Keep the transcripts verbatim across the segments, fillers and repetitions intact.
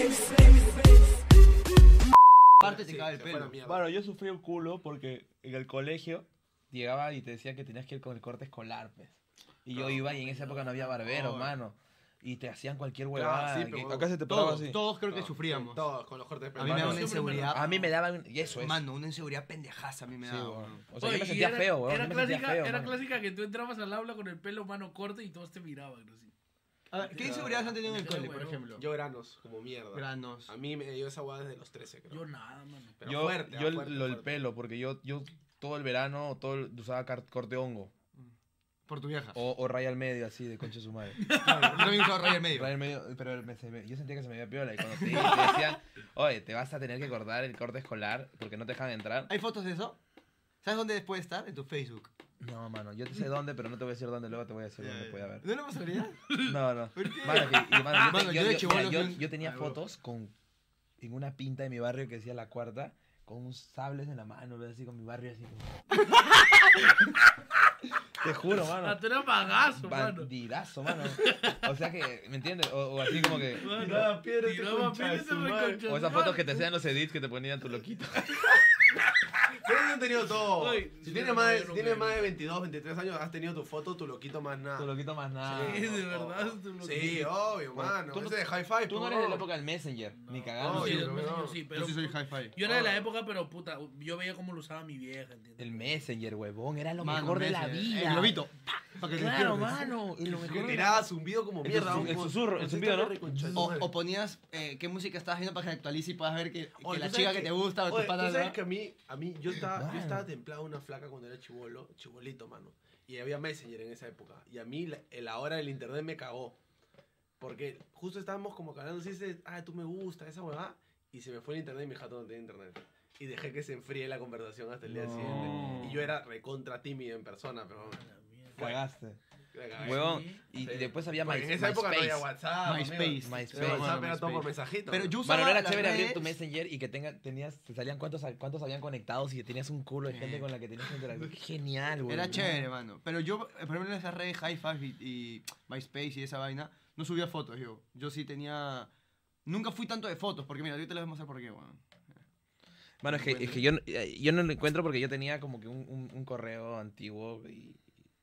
Parte te cae el pelo. Bueno, yo sufrí un culo porque en el colegio llegaba y te decían que tenías que ir con el corte escolar, pues. Y yo iba y en esa época no había barbero, mano. Y te hacían cualquier huevada. Claro, sí, pero acá se te paraba Todos, así. todos creo que Todos, sufríamos. sí, todos con los cortes de pelo. A mí me da Mano, una siempre me- inseguridad. A mí me daban... Y eso es. Mano, una inseguridad pendejaza a mí me Sí, daba. weón. weón. O sea, Oye, yo me y sentía era, feo, weón. Era, Yo me sentía clásica, feo, era mano. clásica que tú entrabas al aula con el pelo mano corto y todos te miraban, ¿no? Sí. A ver, ¿qué inseguridades han tenido en el Era cole, por bueno. ejemplo? Yo granos, como mierda. Granos. A mí me dio esa guada desde los trece, creo. Yo nada, mano. Pero Yo, fuerte, yo ah, fuerte, lo del fuerte. pelo, porque yo, yo todo el verano todo el- usaba car- corte hongo. Por tu vieja. O, o raya al medio, así, de concha de su madre. Yo también usaba raya en medio. Raya al medio, pero me- se me- yo sentía que se me veía piola. Y cuando te, te decían, oye, te vas a tener que cortar el corte escolar porque no te dejan entrar. ¿Hay fotos de eso? ¿Sabes dónde puede estar? En tu Facebook. No, mano, yo te sé dónde, pero no te voy a decir dónde, luego te voy a decir dónde puede haber. ¿No lo pasaría? No, no. ¿Por qué? Mano, que- y, mano, yo, te- Mano, yo- yo de yo- chibolo mira, yo- fui un- yo tenía Ay, huevo. fotos con en una pinta de mi barrio que decía La Cuarta, con unos sables en la mano, ¿ves? Así con mi barrio así como... Te juro, Ah, mano. tú eras bagazo, mano. Bandidazo, mano. O sea que, ¿me entiendes? O, o así como que... Mano, Tiraba piedra ese tiraba concha piedra de ese su madre. reconcha O esas de fotos madre. que te hacían los edits que te ponían tu loquito. Pero han tenido todo. Ay, si sí, tienes no, más, de- yo si no tienes creo. más de veintidós, veintitrés años, has tenido tu foto, tu loquito más nada. Tu loquito más nada. Sí, de verdad. tú lo- Sí, obvio, Bueno, mano. tú no- Ese de hi-fi, Tú no eres de la época del Messenger, ni No, cagando. no, sí, yo el no. Messenger sí, pero Yo sí soy hi-fi. yo era de la época, pero puta, yo veía cómo lo usaba mi vieja, ¿entiendes? El Messenger, huevón, era lo Mano, mejor de la Messenger. vida. El globito. Para que te Claro, despiertes. mano. Y lo mejor Que de la- tiraba zumbido como El mierda. susurro, el como- susurro, el como zumbido, ¿no? esta reconcha de su O, madre. o ponías eh, qué música estabas viendo para que actualice y puedas ver que, que Oye, la ¿tú chica sabes que te gusta o Oye, tus ¿tú patas. sabes ¿no? que a mí, a mí yo, estaba, yo Mano. estaba templado una flaca cuando era chivolo, chibolito, mano. Y había Messenger en esa época. Y a mí la, la hora del internet me cagó. Porque justo estábamos como hablando así, de, ah, tú me gusta, esa huevada. Y se me fue el internet y mi jato no tenía internet. Y dejé que se enfríe la conversación hasta el día No. siguiente. Y yo era recontra tímido en persona, pero... Cagaste. me cagué. Huevón. Sí. Y, y Sí. después había Porque My, en esa época no había MySpace. WhatsApp. MySpace. amigo. MySpace. WhatsApp Bueno, era todo por MySpace. mensajito. Pero yo Bueno, usaba no era las chévere abrir redes- tu Messenger y que tenga, tenías, te salían cuántos, cuántos habían conectados y que tenías un culo de gente Sí. con la que tenías que interactuar. Genial, güey. Era chévere, mano. Pero yo, eh, por ejemplo, en esas redes hi-fi y, y MySpace y esa vaina, no subía fotos yo. Yo sí tenía... Nunca fui tanto de fotos, porque mira, ahorita les voy a mostrar por qué, weón. Bueno, es que, es que yo, eh, yo no lo encuentro porque yo tenía como que un, un, un correo antiguo y...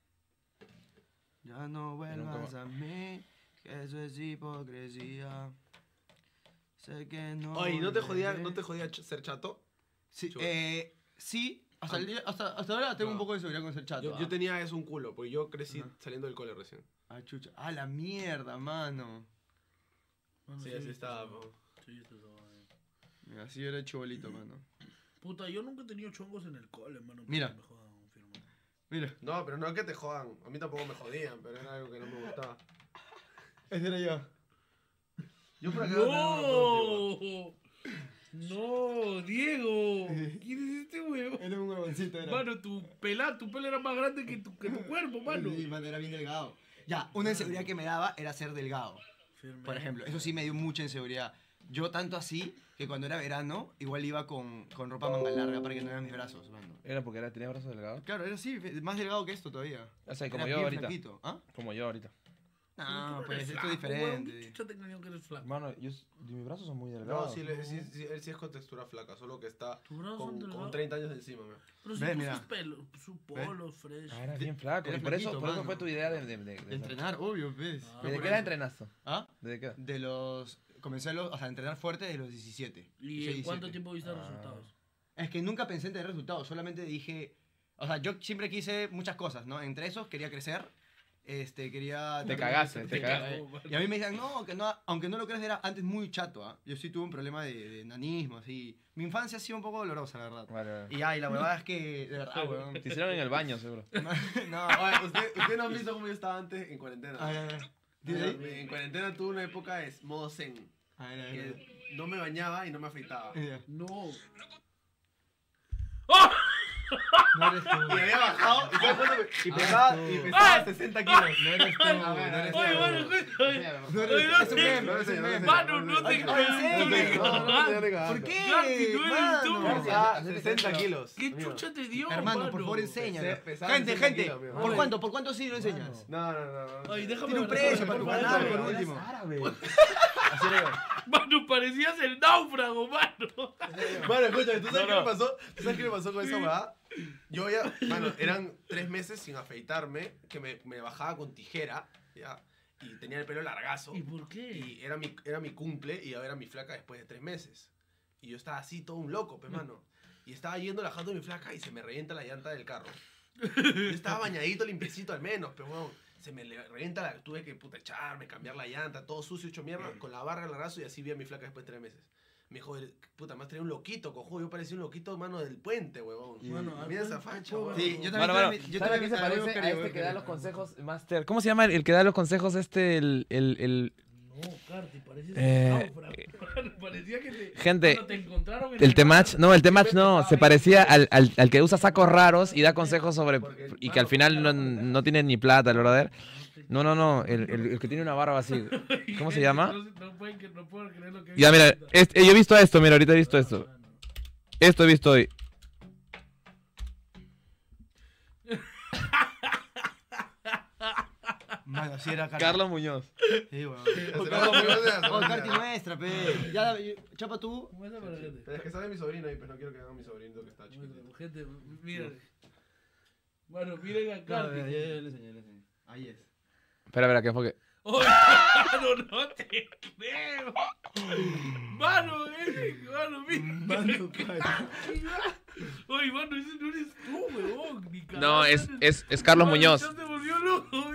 Ya no vuelvas a mí, que eso es hipocresía. Sé que no... Oye, ¿no te jodía, volveré. ¿no te jodía ch- ser chato? Sí, Chuta. eh, sí, hasta, el día- hasta, hasta ahora tengo No. un poco de seguridad con ser chato. Yo, ¿ah? yo tenía eso un culo, porque yo crecí Ajá. saliendo del cole recién. Ah, chucha. Ah, la mierda, mano. Mano, Sí, así sí, estaba, sí, po. sí, sí, estaba bien. Mira, así era chibolito, mano. Puta, yo nunca he tenido chongos en el cole, mano. Mira. porque me jodan, firme. Mira, No, pero no es que te jodan. A mí tampoco me jodían, pero era algo que no me gustaba. ese era yo. Yo por acá no tengo una foto antigua. ¡No! ¡No! ¡Diego! ¿Quién es este huevo? Era un huevoncito, era. Mano, tu pela, tu pelo era más grande que tu, que tu cuerpo, mano. Sí, mano, era bien delgado. Ya, una inseguridad que me daba era ser delgado. Firme. Por ejemplo, eso sí me dio mucha inseguridad. Yo tanto así que cuando era verano, igual iba con, con ropa manga larga para que no vean mis brazos, mano. Era porque era, tenía brazos delgados. Claro, era así, más delgado que esto todavía. O sea, como Era yo bien ahorita. flaquito. ¿Ah? Como yo ahorita. No, pues esto es Huevón, diferente. ¿qué chucha te engañó que eres flaco? Mano, yo, mis brazos son muy No, delgados. sí, le- sí, sí, él sí es con textura flaca, solo que está ¿Tus brazos son con, delgados? con treinta años de encima. me. Pero si Ve, tú mira. usas pelo, su polo, fresh. Ah, era bien flaco. Era y por eso, flaquito, por eso mano. fue tu idea de... de, de, de- De entrenar, obvio, ¿ves? Ah. ¿Desde Por qué edad eso. entrenaste? ¿Ah? ¿Desde qué edad? De los... Comencé a, los, o sea, a entrenar fuerte desde los diecisiete. ¿Y seis, en cuánto siete. tiempo viste Ah. resultados? Es que nunca pensé en tener resultados, solamente dije... O sea, yo siempre quise muchas cosas, ¿no? Entre esos quería crecer, este, quería... Te tener- cagaste, te te cagaste. cagué. Y a mí me decían, no, que no, aunque no lo creas, era antes muy chato, ¿ah? Yo sí tuve un problema de, de enanismo, así. Mi infancia ha sido un poco dolorosa, la verdad. Vale, vale. Y ay, la verdad es que, de verdad, weón. Te hicieron en el baño, seguro. No, Oye, ¿usted, usted no han visto cómo yo estaba antes en cuarentena. ay, ay, ay. ¿Tienes ahí? En cuarentena tuve una época de modo zen. Ay, ay, ay. Que no me bañaba y no me afeitaba. Ay, ay. No. No eres tú. Y había bajado y, ¿sabes cuánto me- y Ah, pesaba, tú. y pesaba sesenta kilos. No eres tú, no eres tú. Oye, mano, escúchame. No Oye, eres, no es un sé. meme, No, es un no, meme. no, Mano, no te Ay, creas. ay, No te sí, creas. ¿Por qué? Gatti, no eres tú. Mano. Pesaba sesenta kilos. ¿Qué amigo. chucha te dio, Hermano, mano? por favor, enséñalo. Pesé- pesaba Gente, sesenta gente, kilos, amigo. ¿por Ay. cuánto? ¿Por cuánto sí lo enseñas? No, no, no. no. Ay, déjame Tiene un ver. precio para tu canal, por Eres último. árabe. Así era yo. Mano, parecías el náufrago, mano. Mano, escucha, ¿tú sabes No, qué no. me pasó? ¿Tú sabes qué me pasó con esa huevada? Yo ya, mano, eran tres meses sin afeitarme, que me, me bajaba con tijera, ya, y tenía el pelo largazo. ¿Y por qué? Y era mi, era mi cumple y ahora era mi flaca después de tres meses. Y yo estaba así, todo un loco, pues, mano. Y estaba yendo la jato de mi flaca y se me revienta la llanta del carro. Yo estaba bañadito, limpiecito al menos, pero bueno, se me le- revienta la... Tuve que puta echarme, cambiar la llanta, todo sucio, hecho mierda, con la barra, el largazo, y así vi a mi flaca después de tres meses. Me dijo, puta, más traía un loquito, cojo. Yo parecía un loquito, mano, del puente, huevón. Mano, Mira al esa puente, facha, huevón. huevón. Sí, yo también. Mano, mano, yo ¿sabes a también qué se me parece? buscar A y este voy que da a los querer. consejos, Master. ¿Cómo se llama el, el que da los consejos este, el... el, el... No, Carti, parecías Eh, el náufrago. Mano, parecía que te... Gente, cuando te encontraron en El Temach, mar. no, el Temach no, se parecía al, al, al que usa sacos raros y da consejos sobre... Porque, Y que al mano, final no, mano, no tiene ni plata, el brother. No, no, no, el, el, el que tiene una barba así. ¿Cómo se llama? No, no pueden, que- no pueden creer lo que Ya, mira, este- yo he visto esto, mira, ahorita he visto esto. Esto he visto hoy. Mano, así era Carti. Carlos Muñoz. Sí, weón. Oh, Oh, Carti nuestra, pe. Ya, chapa tú. Muestra para la gente. Pero es que sale mi sobrino ahí, pero no quiero que haga mi sobrinito que está chiquito. Muestra, gente, miren. Bueno, miren a No, Carti. ya, ya, ya le enseñé, le enseñé. Ahí es. Espera, espera, que enfoque. ¡Oye, mano, no te creo! ¡Mano, eh! ¡Mano, mira! Mano, Carti. Oye, mano, ese no eres tú, weón. Ni No, cagando. es, es, es Carlos Mano, Muñoz. ya se volvió loco,